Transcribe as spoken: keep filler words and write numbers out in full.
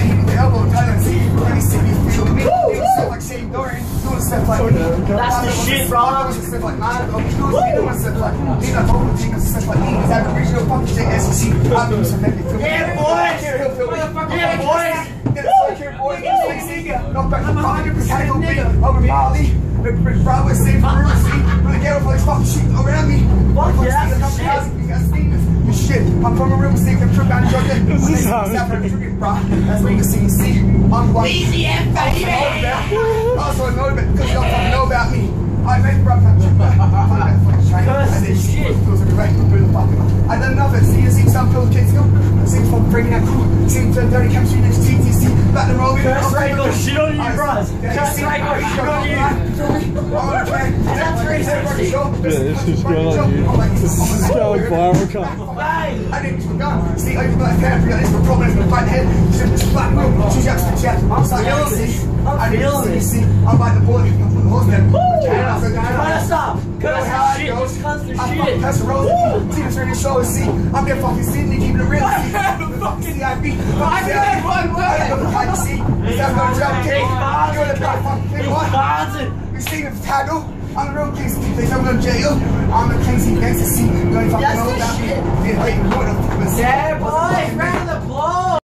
see, the elbow, Thailand, see, let me see me feel me. It was stuff like Shane Dorian, doing stuff like me. That's the shit, bro. I was stuff like mine, though. You know, doing stuff like me. He's not vocal things, stuff like me. He's having regional fucking shit, S E C. I'm doing some heavy film. Yeah, boys! Yeah, boys! Get it, so here, boys. No, back to fucking mechanical beat over me, Ali. Big Bravo, same for River Sea. Really ghetto for like fucking shit around me. Fuck yeah, that's shit. You got Stevens. You shit. I'm from a River Sea. I'm tripping out of your day. This is how that's what you see. You see, I'm white. Easy and baby. Also, I know that because y'all fucking know about me. I made bro, I'm tripping out. I did shit. I done nothing. See, you see some little kids go. See, from bringing that crew. See, the dirty chemistry next T T C. Back the road. Curse right, go shit on you, bros. Curse right, go shit on you. That's racist. Yeah, this is going on you. This is so viral. I didn't even go. See, I used to like that. This is the problem. It's the fight head. She's just black room. She's just the chat. I'm feeling this. I'm feeling this. I'm like the boy. I'm the horse there. Gotta stop. Cause shit. Cause the shit. That's the road. See, this radio show. See, I'm there fucking sitting and keeping it real. See, C I B. I did one word. See, that's gonna drop kick. You're the back fucking kick. What? You see the tackle? I'm the real king. They tell me to jail. I'm the king. See, gangsta. See, you ain't fucking know about me. Yeah, boys, round of applause.